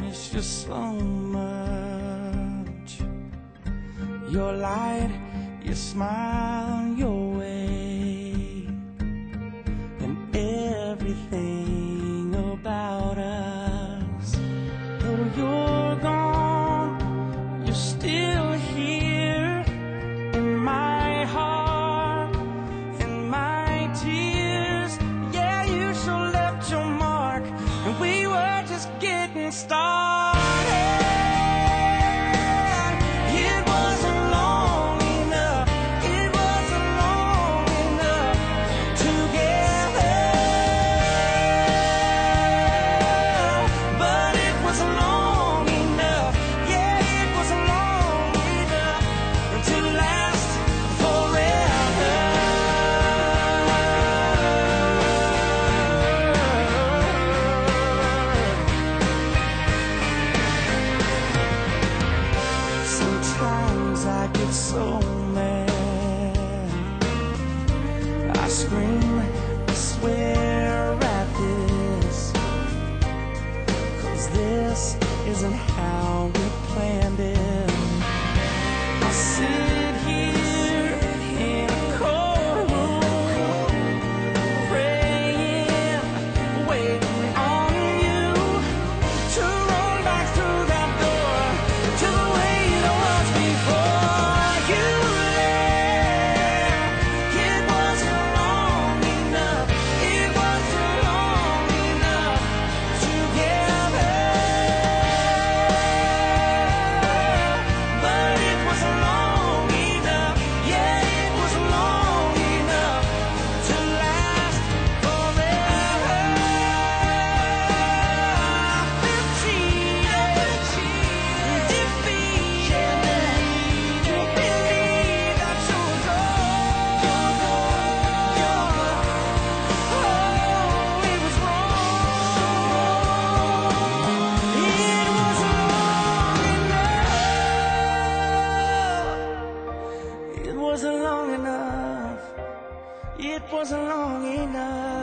miss you so much. Your light, your smile, your way, and everything about us. Though you're gone, you're still here in my heart, in my tears. Yeah, you sure left your mark, and we were just getting started. It wasn't long enough, it wasn't long enough together, but it was long enough, yeah, it was long enough to last forever. Sometimes I get so mad, I scream, I swear at this, 'cause this isn't how we planned it. I sit here in a cold room, praying, waiting on you to run back through that door to the way it was before you left. It wasn't long enough, it wasn't long enough together, but it was long enough, yeah, it was long enough to last forever. Defeated, you believe that you're gone. Oh, it was wrong. It wasn't long enough. It wasn't long enough. It wasn't long enough.